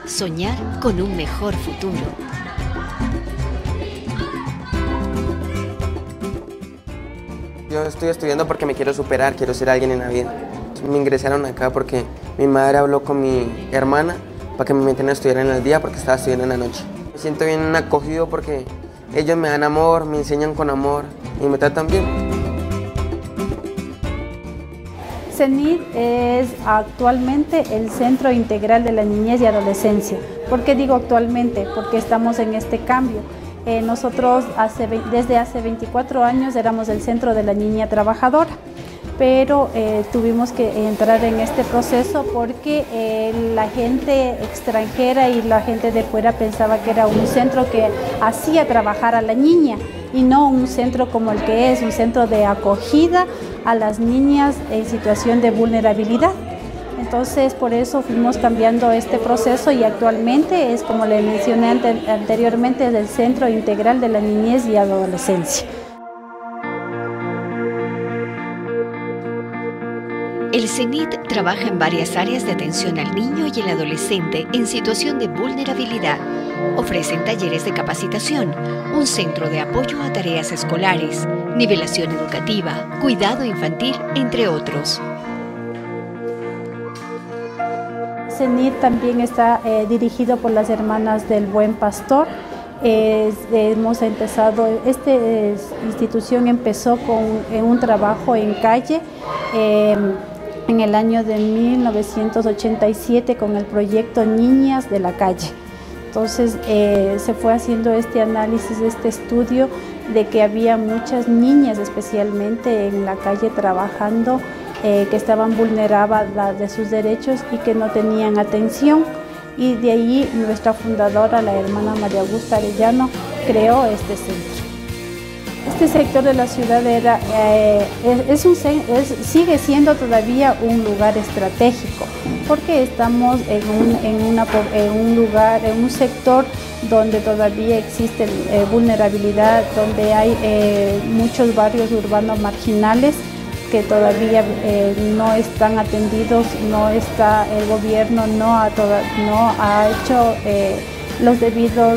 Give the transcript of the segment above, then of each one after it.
soñar con un mejor futuro. Yo estoy estudiando porque me quiero superar, quiero ser alguien en la vida. Me ingresaron acá porque mi madre habló con mi hermana para que me metieran a estudiar en el día porque estaba estudiando en la noche. Me siento bien acogido porque ellos me dan amor, me enseñan con amor y me tratan bien. CENIT es actualmente el Centro Integral de la Niñez y Adolescencia. ¿Por qué digo actualmente? Porque estamos en este cambio. Nosotros desde hace 24 años éramos el Centro de la Niña Trabajadora, pero tuvimos que entrar en este proceso porque la gente extranjera y la gente de fuera pensaba que era un centro que hacía trabajar a la niña y no un centro como el que es, un centro de acogida a las niñas en situación de vulnerabilidad. Entonces, por eso fuimos cambiando este proceso y actualmente es, como le mencioné anteriormente, es el Centro Integral de la Niñez y Adolescencia. El CENIT trabaja en varias áreas de atención al niño y el adolescente en situación de vulnerabilidad. Ofrecen talleres de capacitación, un centro de apoyo a tareas escolares, nivelación educativa, cuidado infantil, entre otros. CENIT también está dirigido por las Hermanas del Buen Pastor. Hemos empezado, esta institución empezó con un trabajo en calle en el año de 1987 con el proyecto Niñas de la Calle. Entonces se fue haciendo este análisis, este estudio de que había muchas niñas especialmente en la calle trabajando que estaban vulneradas de sus derechos y que no tenían atención. Y de allí nuestra fundadora, la hermana María Augusta Arellano, creó este centro. Este sector de la ciudad sigue siendo todavía un lugar estratégico, porque estamos en un sector donde todavía existe vulnerabilidad, donde hay muchos barrios urbanos marginales que todavía no están atendidos, el gobierno no ha hecho los debidos,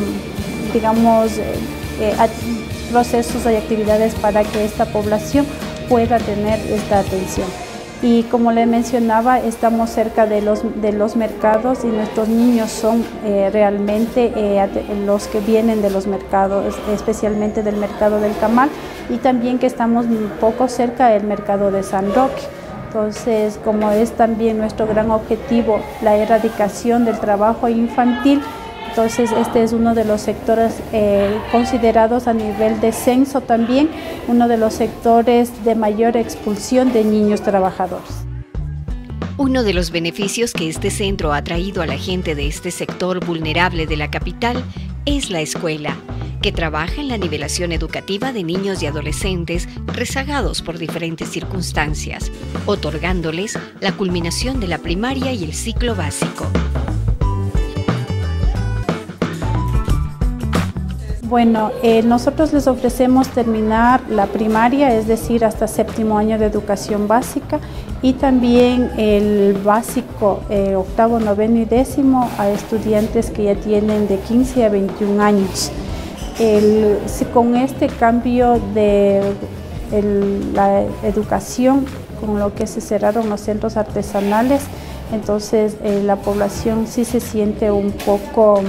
procesos y actividades para que esta población pueda tener esta atención. Y como le mencionaba, estamos cerca de los mercados y nuestros niños son realmente los que vienen de los mercados, especialmente del mercado del Camal, y también que estamos un poco cerca del mercado de San Roque. Entonces, como es también nuestro gran objetivo la erradicación del trabajo infantil, entonces este es uno de los sectores considerados a nivel de censo también, uno de los sectores de mayor expulsión de niños trabajadores. Uno de los beneficios que este centro ha traído a la gente de este sector vulnerable de la capital es la escuela, que trabaja en la nivelación educativa de niños y adolescentes rezagados por diferentes circunstancias, otorgándoles la culminación de la primaria y el ciclo básico. Bueno, nosotros les ofrecemos terminar la primaria, es decir, hasta 7º año de educación básica, y también el básico, 8º, 9º y 10º a estudiantes que ya tienen de 15 a 21 años. Con este cambio de la educación, con lo que se cerraron los centros artesanales, entonces la población sí se siente un poco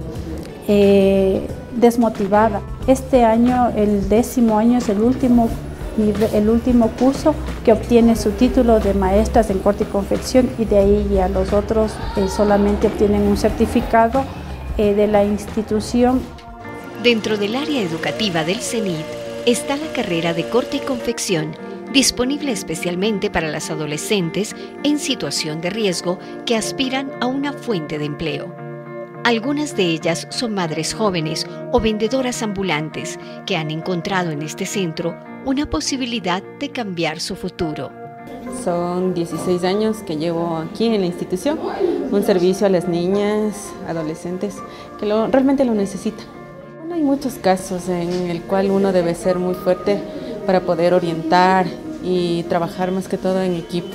desmotivada. Este año, el 10º año, es el último curso que obtiene su título de maestras en corte y confección, y de ahí ya los otros solamente obtienen un certificado de la institución. Dentro del área educativa del CENIT está la carrera de corte y confección, disponible especialmente para las adolescentes en situación de riesgo que aspiran a una fuente de empleo. Algunas de ellas son madres jóvenes o vendedoras ambulantes que han encontrado en este centro una posibilidad de cambiar su futuro. Son 16 años que llevo aquí en la institución, un servicio a las niñas, adolescentes que realmente lo necesitan. Hay muchos casos en el cual uno debe ser muy fuerte para poder orientar y trabajar más que todo en equipo.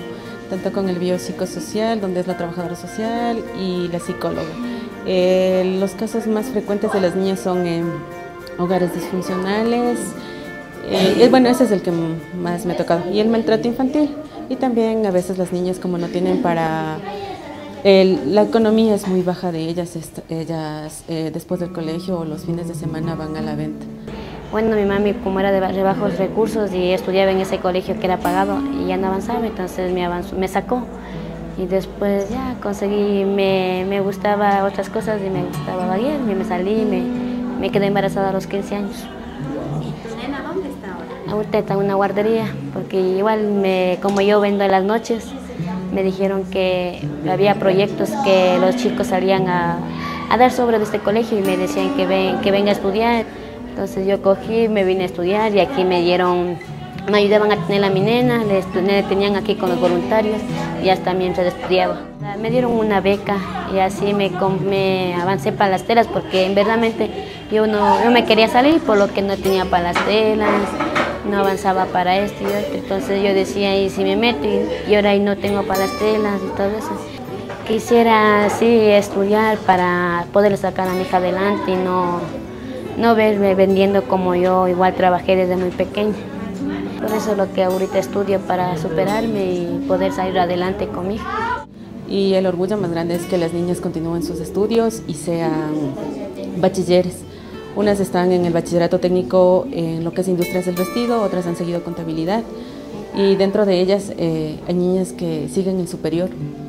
tanto con el biopsicosocial, donde es la trabajadora social y la psicóloga. Los casos más frecuentes de las niñas son en hogares disfuncionales, bueno, ese es el que más me ha tocado, y el maltrato infantil. Y también a veces las niñas, como no tienen para... la economía es muy baja de ellas, después del colegio o los fines de semana van a la venta. Bueno, mi mami, como era de bajos recursos y estudiaba en ese colegio que era pagado y ya no avanzaba, entonces me sacó. Y después ya conseguí, me gustaba otras cosas y me gustaba vaguear, y me salí, me quedé embarazada a los 15 años. ¿Y tu nena dónde está ahora? Ahorita está en una guardería, porque igual como yo vendo en las noches, me dijeron que había proyectos que los chicos salían a dar sobre de este colegio y me decían que venga a estudiar. Entonces yo cogí, me vine a estudiar y aquí me ayudaban a tener a mi nena, le tenían aquí con los voluntarios y hasta mientras estudiaba. Me dieron una beca y así me avancé para las telas, porque en verdad yo me quería salir, por lo que no tenía para las telas, no avanzaba para esto y otro. Entonces yo decía, y si me meto y ahora no tengo para las telas y todo eso. Quisiera sí estudiar para poder sacar a mi hija adelante y no verme vendiendo como yo igual trabajé desde muy pequeña. Por eso es lo que ahorita estudio, para superarme y poder salir adelante con mi hija. Y el orgullo más grande es que las niñas continúen sus estudios y sean bachilleres. Unas están en el bachillerato técnico en lo que es industrias del vestido, otras han seguido contabilidad. Y dentro de ellas hay niñas que siguen en superior.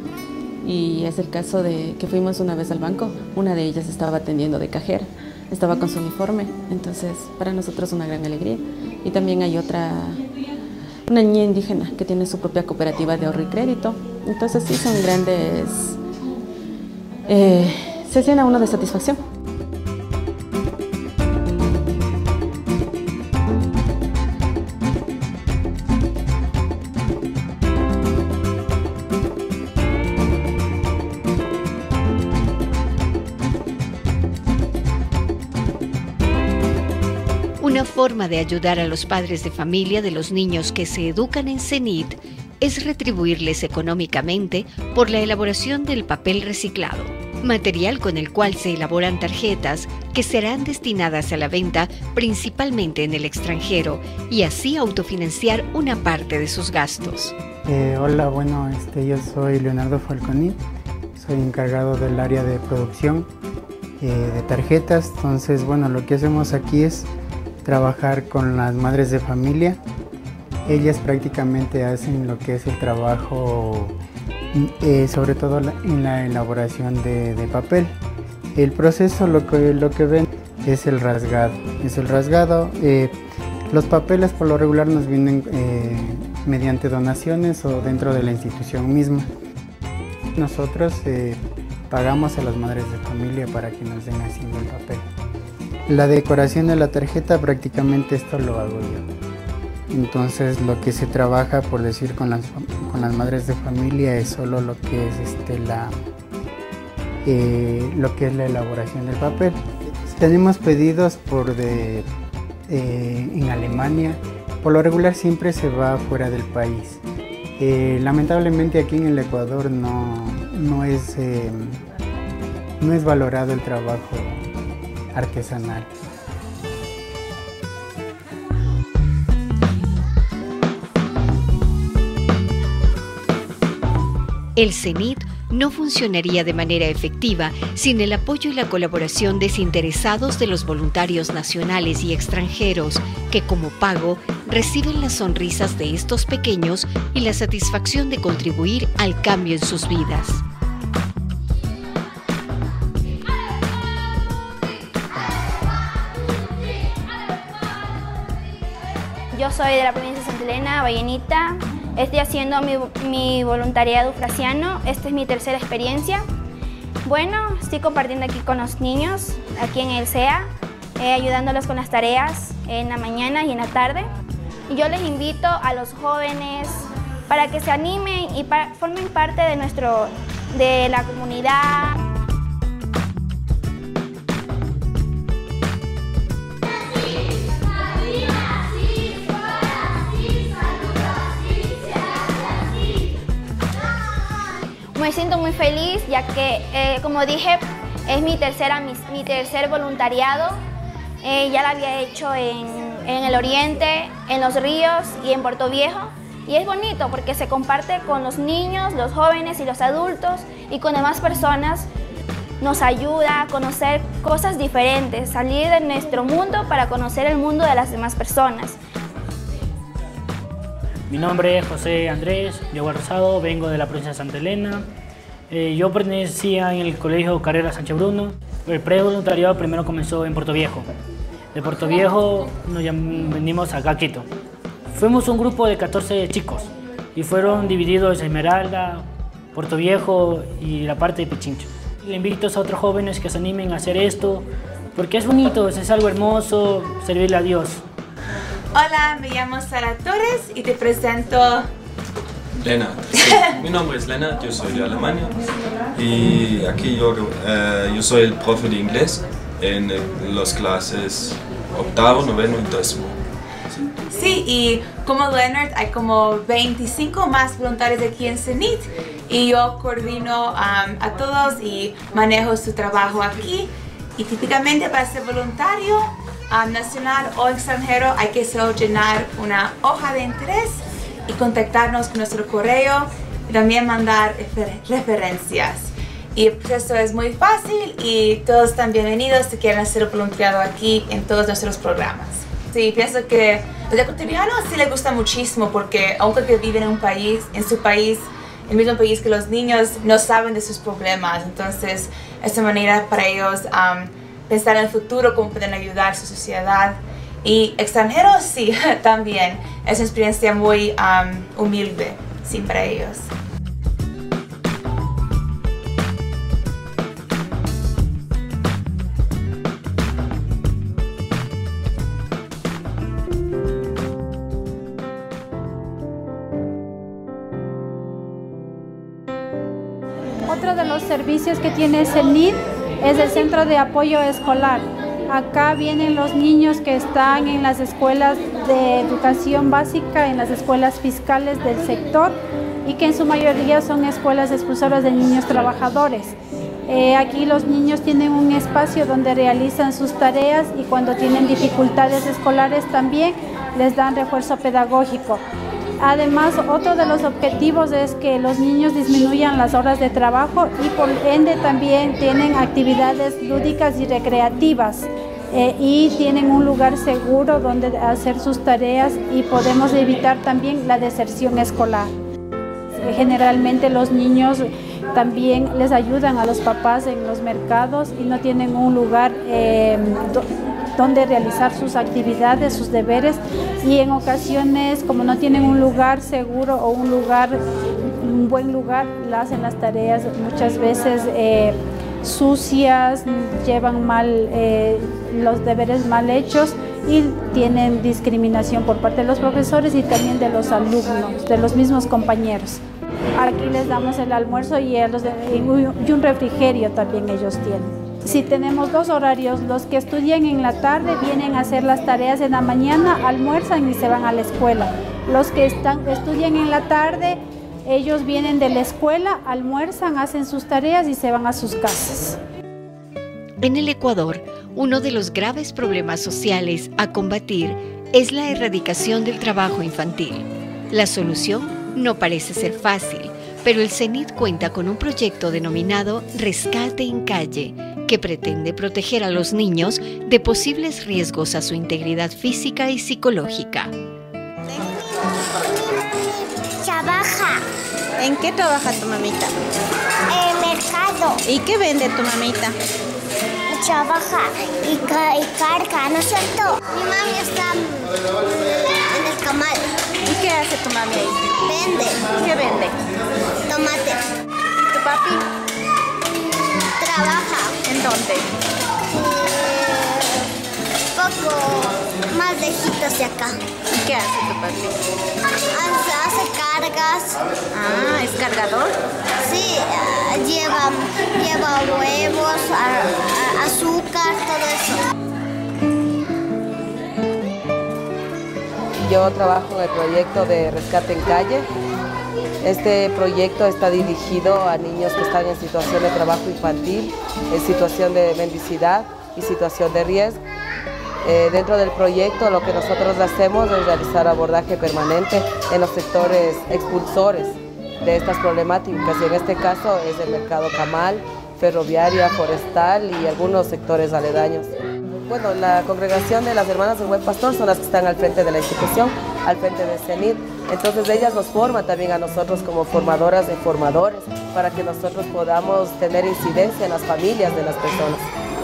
Y es el caso de que fuimos una vez al banco, una de ellas estaba atendiendo de cajera, estaba con su uniforme, entonces para nosotros una gran alegría. Y también hay una niña indígena que tiene su propia cooperativa de ahorro y crédito, entonces sí son grandes, se llena uno de satisfacción. Una forma de ayudar a los padres de familia de los niños que se educan en CENIT es retribuirles económicamente por la elaboración del papel reciclado, material con el cual se elaboran tarjetas que serán destinadas a la venta principalmente en el extranjero y así autofinanciar una parte de sus gastos. Hola, bueno, yo soy Leonardo Falconi, soy encargado del área de producción de tarjetas. Entonces, bueno, lo que hacemos aquí es trabajar con las madres de familia. Ellas prácticamente hacen lo que es el trabajo, sobre todo en la elaboración de papel. El proceso, lo que ven es el rasgado. Los papeles por lo regular nos vienen mediante donaciones o dentro de la institución misma. Nosotros pagamos a las madres de familia para que nos den haciendo el papel. La decoración de la tarjeta prácticamente esto lo hago yo. Entonces lo que se trabaja, por decir, con las madres de familia es solo lo que es la elaboración del papel. Tenemos pedidos en Alemania. Por lo regular siempre se va fuera del país. Lamentablemente aquí en el Ecuador no es valorado el trabajo artesanal. El CENIT no funcionaría de manera efectiva sin el apoyo y la colaboración desinteresados de los voluntarios nacionales y extranjeros que, como pago, reciben las sonrisas de estos pequeños y la satisfacción de contribuir al cambio en sus vidas. Yo soy de la provincia de Santa Elena, Vallenita. Estoy haciendo mi voluntariado eufrasiano. Esta es mi tercera experiencia. Bueno, estoy compartiendo aquí con los niños, aquí en el CEA, ayudándolos con las tareas en la mañana y en la tarde. Y yo les invito a los jóvenes para que se animen y formen parte de la comunidad. Me siento muy feliz ya que, como dije, es mi tercer voluntariado. Ya lo había hecho en el Oriente, en Los Ríos y en Puerto Viejo. Y es bonito porque se comparte con los niños, los jóvenes y los adultos y con demás personas. Nos ayuda a conocer cosas diferentes, salir de nuestro mundo para conocer el mundo de las demás personas. Mi nombre es José Andrés Diego Rosado, vengo de la provincia de Santa Elena. Yo pertenecía en el Colegio Carrera Sánchez Bruno. El prevoluntariado primero comenzó en Puerto Viejo. De Puerto Viejo nos venimos acá a Quito. Fuimos un grupo de 14 chicos y fueron divididos en Esmeralda, Puerto Viejo y la parte de Pichincho. Le invito a otros jóvenes que se animen a hacer esto porque es bonito, es algo hermoso, servirle a Dios. Hola, me llamo Sara Torres y te presento... Lena, sí, mi nombre es Lena, yo soy de Alemania y aquí yo soy el profe de inglés en las clases octavo, noveno y décimo. Sí, y como Leonard hay como 25 más voluntarios aquí en CENIT y yo coordino a todos y manejo su trabajo aquí. Y típicamente para ser voluntario nacional o extranjero hay que solo llenar una hoja de interés y contactarnos con nuestro correo y también mandar referencias. Y el proceso es muy fácil y todos están bienvenidos si quieren hacer voluntariado aquí en todos nuestros programas. Sí, pienso que los ecuatorianos sí les gusta muchísimo porque aunque viven en su país, el mismo país que los niños, no saben de sus problemas. Entonces, es una manera para ellos pensar en el futuro, cómo pueden ayudar a su sociedad. Y extranjeros, sí, también. Es una experiencia muy humilde, sí, para ellos. Otro de los servicios que tiene CENIT es el Centro de Apoyo Escolar. Acá vienen los niños que están en las escuelas de educación básica, en las escuelas fiscales del sector y que en su mayoría son escuelas expulsoras de niños trabajadores. Aquí los niños tienen un espacio donde realizan sus tareas y cuando tienen dificultades escolares también les dan refuerzo pedagógico. Además, otro de los objetivos es que los niños disminuyan las horas de trabajo y por ende también tienen actividades lúdicas y recreativas y tienen un lugar seguro donde hacer sus tareas y podemos evitar también la deserción escolar. Generalmente los niños también les ayudan a los papás en los mercados y no tienen un lugar donde realizar sus actividades, sus deberes y en ocasiones como no tienen un lugar seguro o un buen lugar, hacen las tareas muchas veces sucias, llevan mal los deberes mal hechos y tienen discriminación por parte de los profesores y también de los alumnos, de los mismos compañeros. Aquí les damos el almuerzo y un refrigerio también ellos tienen. Si tenemos dos horarios, los que estudian en la tarde vienen a hacer las tareas en la mañana, almuerzan y se van a la escuela. Los que estudian en la tarde, ellos vienen de la escuela, almuerzan, hacen sus tareas y se van a sus casas. En el Ecuador, uno de los graves problemas sociales a combatir es la erradicación del trabajo infantil. La solución no parece ser fácil, pero el CENIT cuenta con un proyecto denominado Rescate en Calle, que pretende proteger a los niños de posibles riesgos a su integridad física y psicológica. Trabaja. ¿En qué trabaja tu mamita? En el mercado. ¿Y qué vende tu mamita? Trabaja y carga, ¿no es cierto? Mi mami está en el camal. ¿Y qué hace tu mami ahí? Vende. ¿Qué vende? Tomate. ¿Y tu papi? Trabaja. ¿En dónde? Poco más lejitos de acá. ¿Y qué hace tu papi? Hace cargas. Ah, ¿es cargador? Sí, lleva huevos, azúcar, todo eso. Yo trabajo en el proyecto de Rescate en Calle. Este proyecto está dirigido a niños que están en situación de trabajo infantil, en situación de mendicidad y situación de riesgo. Dentro del proyecto lo que nosotros hacemos es realizar abordaje permanente en los sectores expulsores de estas problemáticas, y en este caso es el mercado camal, ferroviaria, forestal y algunos sectores aledaños. Bueno, la congregación de las Hermanas del Buen Pastor son las que están al frente de la institución, al frente de CENIT. Entonces ellas nos forman también a nosotros como formadoras de formadores para que nosotros podamos tener incidencia en las familias de las personas.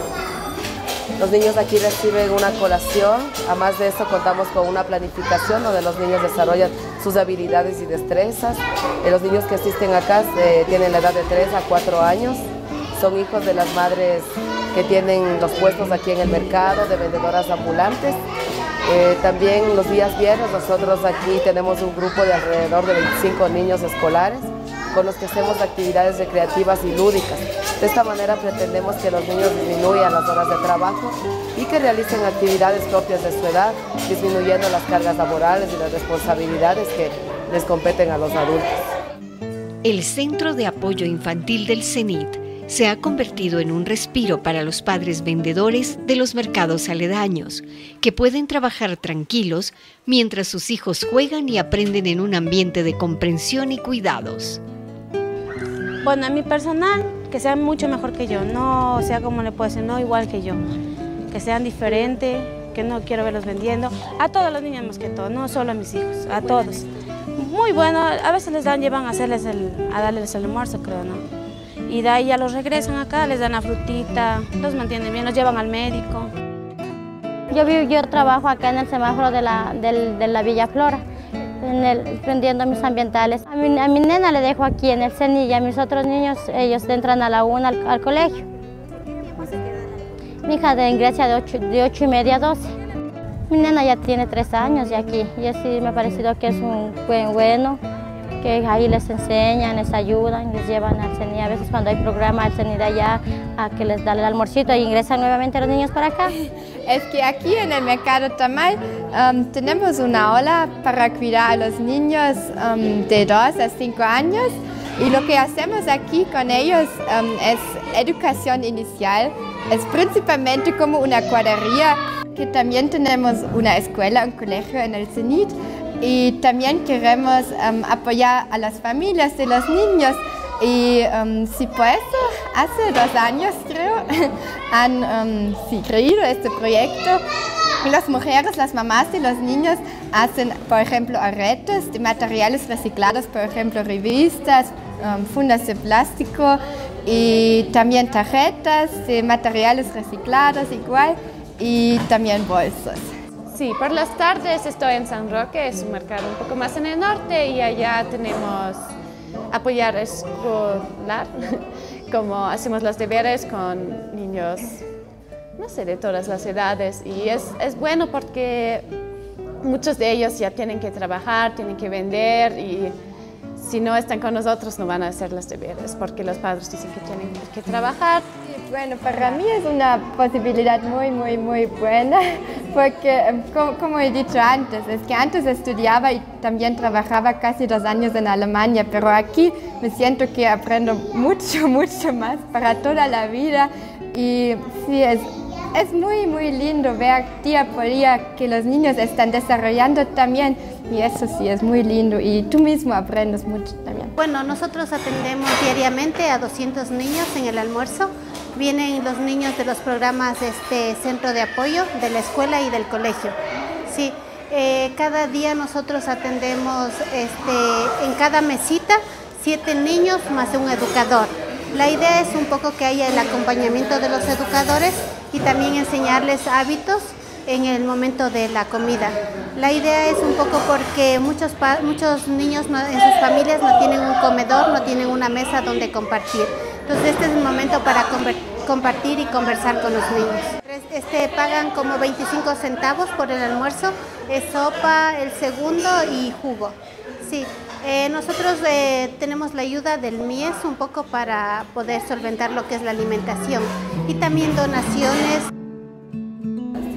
Los niños aquí reciben una colación, además de eso contamos con una planificación donde los niños desarrollan sus habilidades y destrezas. Los niños que asisten acá tienen la edad de 3 a 4 años, son hijos de las madres que tienen los puestos aquí en el mercado, de vendedoras ambulantes. También los días viernes nosotros aquí tenemos un grupo de alrededor de 25 niños escolares con los que hacemos actividades recreativas y lúdicas. De esta manera pretendemos que los niños disminuyan las horas de trabajo y que realicen actividades propias de su edad, disminuyendo las cargas laborales y las responsabilidades que les competen a los adultos. El Centro de Apoyo Infantil del CENIT se ha convertido en un respiro para los padres vendedores de los mercados aledaños, que pueden trabajar tranquilos mientras sus hijos juegan y aprenden en un ambiente de comprensión y cuidados. Bueno, a mi personal, que sean mucho mejor que yo, no sea como le puedo decir, no igual que yo, que sean diferentes, que no quiero verlos vendiendo, a todos los niños más que todo, no solo a mis hijos, a todos. Muy bueno, a veces les llevan a darles el almuerzo, creo, ¿no? Y de ahí ya los regresan acá, les dan la frutita, los mantienen bien, los llevan al médico. Yo trabajo acá en el semáforo de la Villa Flora, vendiendo mis ambientales. A mi nena le dejo aquí en el CENIT y a mis otros niños, ellos entran a la 1 al colegio. Mi hija ingresa de 8:30 a 12. Mi nena ya tiene 3 años y aquí, y así me ha parecido que es un bueno, que ahí les enseñan, les ayudan, les llevan al CENIT. A veces cuando hay programa al CENIT allá, a que les dan el almuercito y ingresan nuevamente los niños para acá. Es que aquí en el mercado Tamal tenemos una ola para cuidar a los niños de 2 a 5 años, y lo que hacemos aquí con ellos es educación inicial, es principalmente como una guardería, que también tenemos una escuela, un colegio en el CENIT, y también queremos apoyar a las familias de los niños. Y sí, por eso, hace 2 años creo, han creído este proyecto. Y las mujeres, las mamás de los niños hacen, por ejemplo, aretes de materiales reciclados, por ejemplo, revistas, fundas de plástico, y también tarjetas de materiales reciclados igual, y también bolsos. Sí, por las tardes estoy en San Roque, es un mercado un poco más en el norte, y allá tenemos apoyar escolar, como hacemos los deberes con niños, no sé, de todas las edades, y es bueno porque muchos de ellos ya tienen que trabajar, tienen que vender, y si no están con nosotros no van a hacer los deberes porque los padres dicen que tienen que trabajar. Bueno, para mí es una posibilidad muy buena, porque como he dicho antes, es que antes estudiaba y también trabajaba casi 2 años en Alemania, pero aquí me siento que aprendo mucho más para toda la vida, y sí, es muy lindo ver día por día que los niños están desarrollando también, y eso sí es muy lindo, y tú mismo aprendes mucho también. Bueno, nosotros atendemos diariamente a 200 niños en el almuerzo. Vienen los niños de los programas Centro de Apoyo, de la escuela y del colegio. Sí, cada día nosotros atendemos en cada mesita 7 niños más un educador. La idea es un poco que haya el acompañamiento de los educadores y también enseñarles hábitos en el momento de la comida. La idea es un poco porque muchos niños en sus familias no tienen un comedor, no tienen una mesa donde compartir. Entonces este es el momento para compartir y conversar con los niños. Pagan como 25 centavos por el almuerzo, es sopa, el segundo y jugo. Sí. Nosotros tenemos la ayuda del MIES un poco para poder solventar lo que es la alimentación y también donaciones.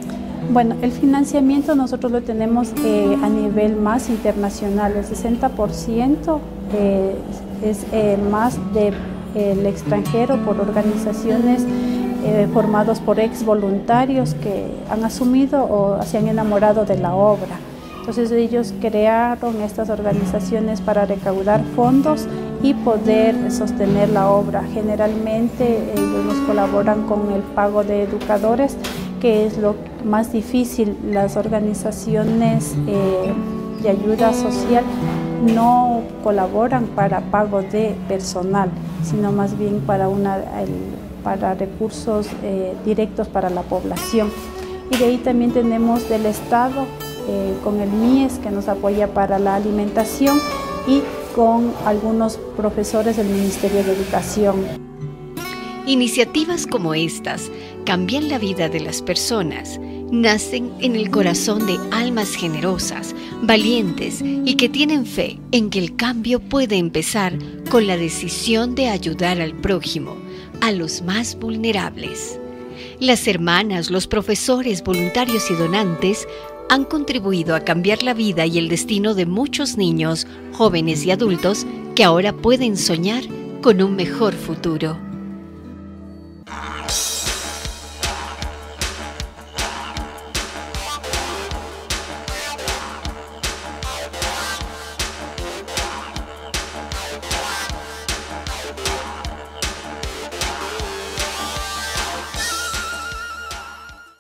Bueno, el financiamiento nosotros lo tenemos a nivel más internacional. El 60% es más del extranjero por organizaciones formados por ex voluntarios que han asumido o se han enamorado de la obra. Entonces ellos crearon estas organizaciones para recaudar fondos y poder sostener la obra. Generalmente ellos nos colaboran con el pago de educadores, que es lo más difícil. Las organizaciones de ayuda social no colaboran para pago de personal, sino más bien para recursos directos para la población. Y de ahí también tenemos del Estado, con el MIES, que nos apoya para la alimentación, y con algunos profesores del Ministerio de Educación. Iniciativas como estas cambian la vida de las personas, nacen en el corazón de almas generosas, valientes y que tienen fe en que el cambio puede empezar con la decisión de ayudar al prójimo, a los más vulnerables. Las hermanas, los profesores, voluntarios y donantes han contribuido a cambiar la vida y el destino de muchos niños, jóvenes y adultos que ahora pueden soñar con un mejor futuro.